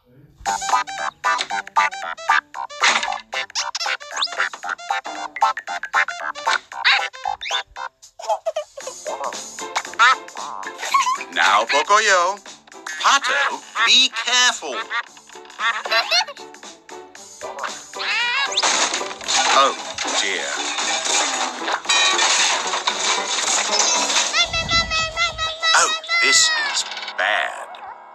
Now, Pocoyo. Pato, be careful. Oh, dear. Oh, this is bad.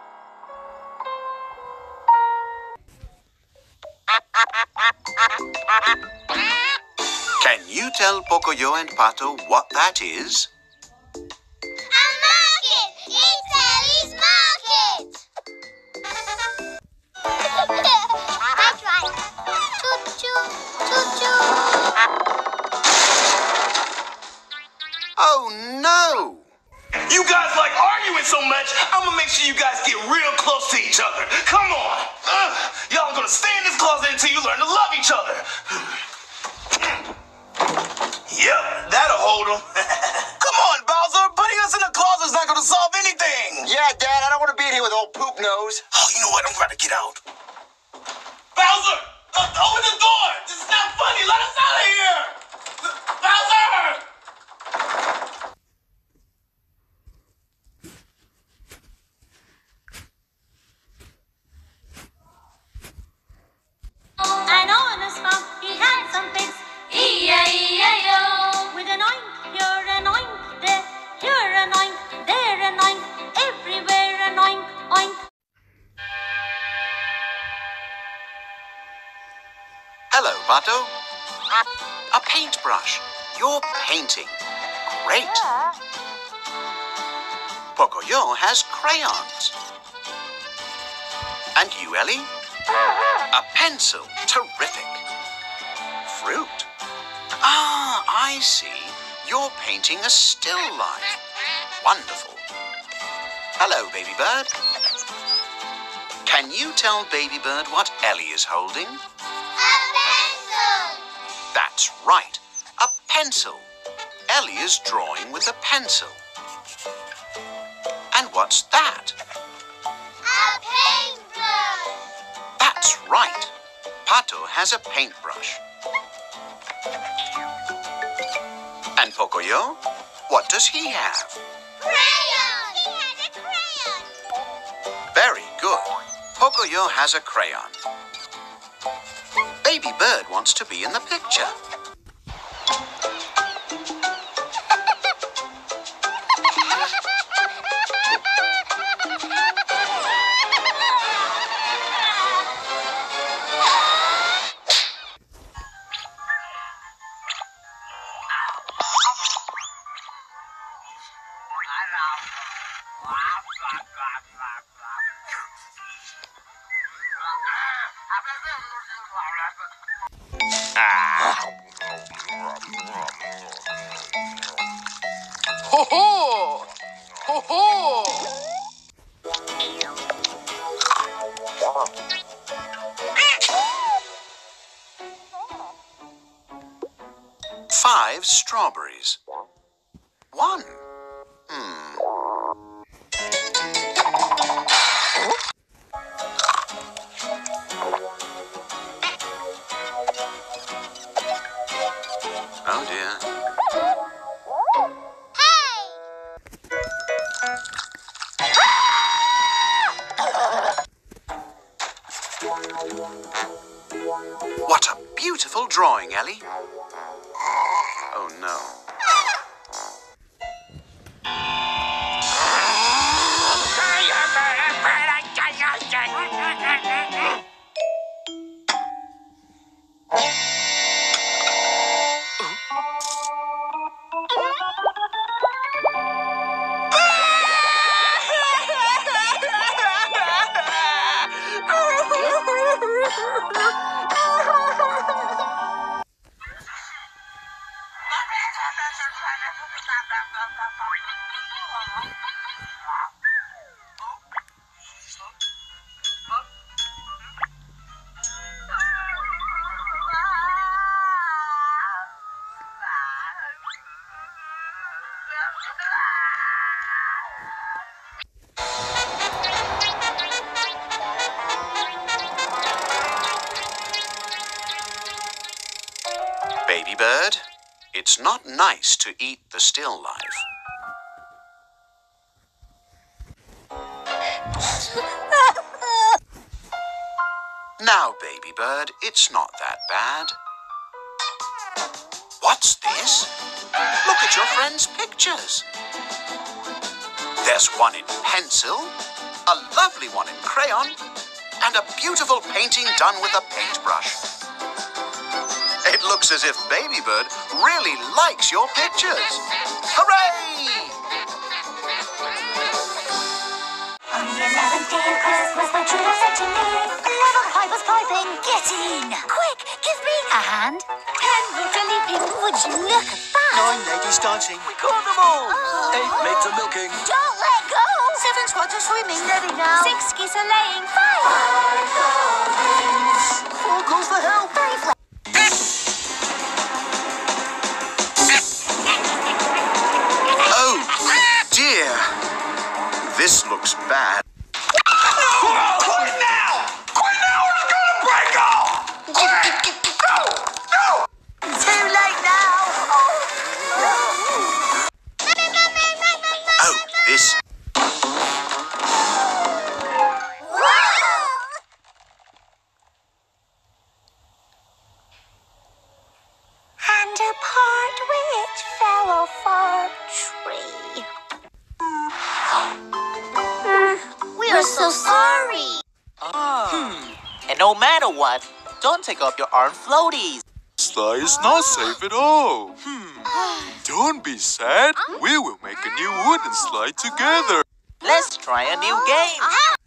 Can you tell Pocoyo and Pato what that is? A market! It's Ellie's market! That's right. Choo-choo, choo-choo. Oh, no! You guys like arguing so much, I'm gonna make sure you guys get real close to each other. Come on. Y'all are gonna stay in this closet until you learn to love each other. Yep, that'll hold them. Come on, Bowser. Putting us in the closet's not gonna solve anything. Yeah, Dad, I don't want to be in here with old poop nose. Oh, you know what? I'm trying to get out. Bowser! Open the door! This is not funny! Let us out of here! Bowser! And on a stump he had some pigs, E-I-E-I-O. With an oink, here an oink, there, here an oink, there an oink, everywhere an oink, oink. Hello, Pato. A paintbrush. You're painting. Great. Pocoyo has crayons. And you, Ellie? A pencil. Terrific. Fruit. Ah, I see. You're painting a still life. Wonderful. Hello, Baby Bird. Can you tell Baby Bird what Ellie is holding? A pencil! That's right. A pencil. Ellie is drawing with a pencil. And what's that? A paintbrush! That's right. Pato has a paintbrush. And Pocoyo? What does he have? Crayon! He has a crayon! Very good. Pocoyo has a crayon. Baby Bird wants to be in the picture. Ho ho! Ho ho! Five strawberries. One. Oh dear. What a beautiful drawing, Ellie. Oh no. Baby bird, it's not nice to eat the still life. Now, baby bird, it's not that bad. What's this? Look at your friends' pictures. There's one in pencil, a lovely one in crayon, and a beautiful painting done with a paintbrush. It looks as if Baby Bird really likes your pictures. Hooray! On the 11th day of Christmas, my true love said to me, 11 pipers piping, get in! Quick, give me a hand. 10 boats are leaping, would you look at that? 9 ladies dancing. We caught them all. 8 maids are milking. Don't let go! 7 swans are swimming. Steady now. 6 geese are laying. 5 4 calls for help. 5 Oh, dear. This looks bad. Quit now! Quit now or it's gonna break off! No! Too late now. Oh, this. and a part which fell off our tree. We are so sorry. And no matter what, don't take off your arm floaties. Slide is not safe at all. Don't be sad. We will make a new wooden slide together. Let's try a new game.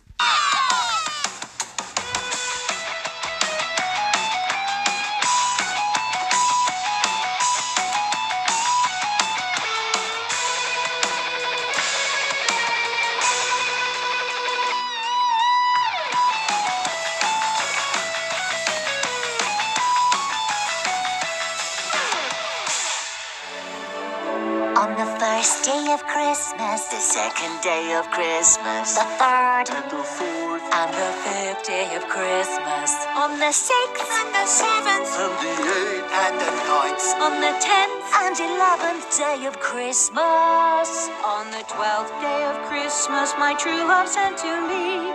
On the first day of Christmas, The second day of Christmas, the third, and the fourth, and the fifth day of Christmas, on the sixth, and the seventh, and the eighth, and the ninth, on the 10th and 11th day of Christmas, on the 12th day of Christmas, my true love sent to me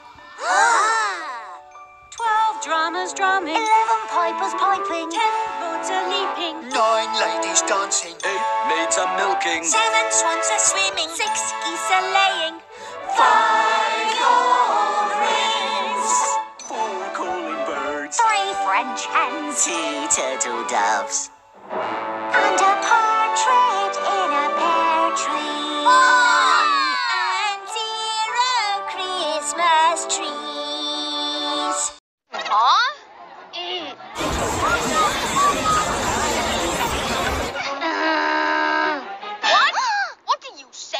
12 drummers drumming, 11 pipers piping, 10 boats are leaping, 9 ladies dancing. 8 maids are milking. 7 swans are swimming, 6 geese are laying, 5 gold rings, 4 calling birds, 3 French hens, 2 turtle doves, and a partridge in a pear tree, and 0 Christmas trees. What? What did you say?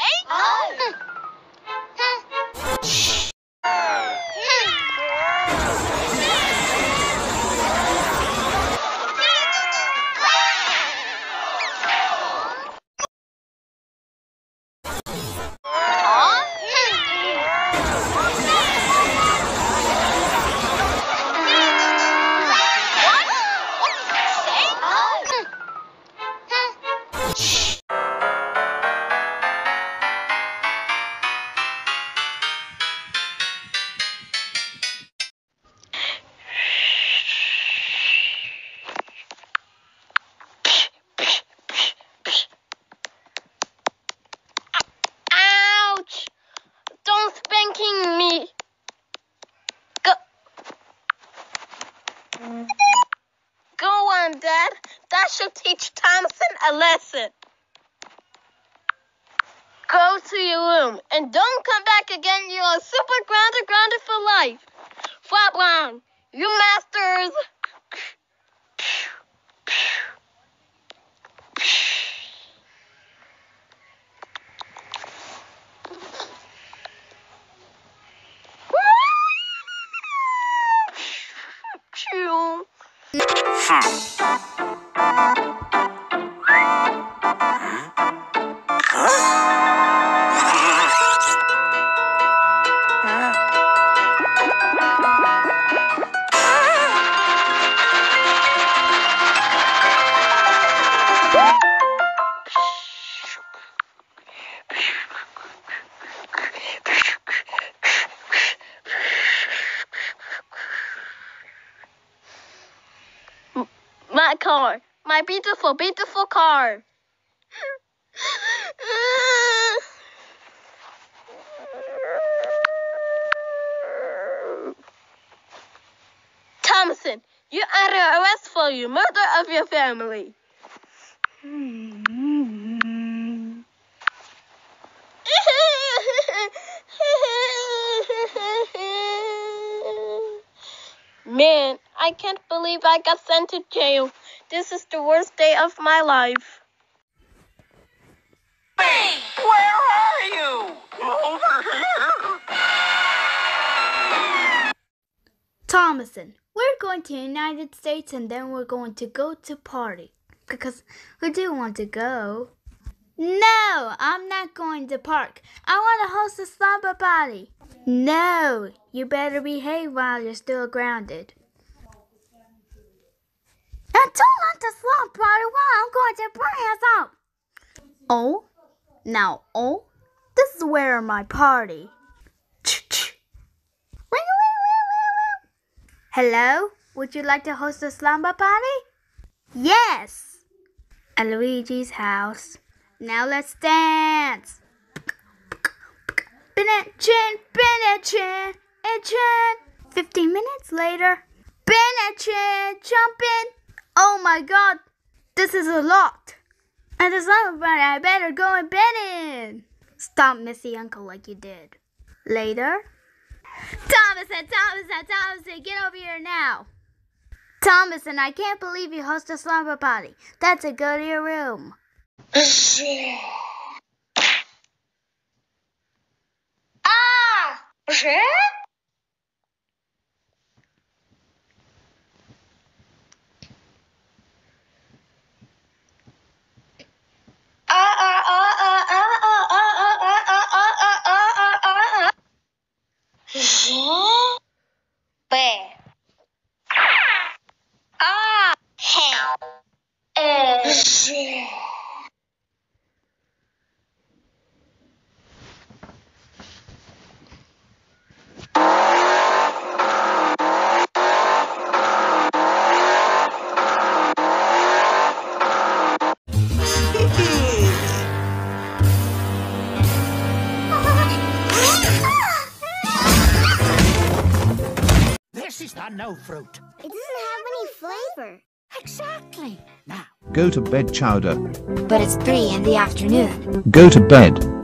Ouch! Don't spanking me. Go on, Dad. That should teach Thompson a lesson. Go to your room and don't come back again. You're a super grounded for life. Flatline, you masters. my car. My beautiful, beautiful car. Thomason, you're under arrest for your murder of your family. Man, I can't believe I got sent to jail. This is the worst day of my life. Hey, where are you? Over here. Thomason, we're going to the United States and then we're going to go to party. Because we do want to go. No, I'm not going to park. I want to host a slumber party. No, you better behave while you're still grounded. I don't want the slumber party while I'm going to prison. Oh, now, this is where my party. Hello, would you like to host a slumber party? Yes, at Luigi's house. Now let's dance. Chin, 15 minutes later. Chin, jumping. Oh my God, this is a lot. And the slumber party, I better go and bed in. Stop Missy Uncle like you did. Later. Thomason, get over here now. Thomason, I can't believe you host a slumber party. That's a go to your room. This is the no fruit. It doesn't have any flavor. Exactly. Now. Go to bed, Chowder. But it's 3 in the afternoon. Go to bed.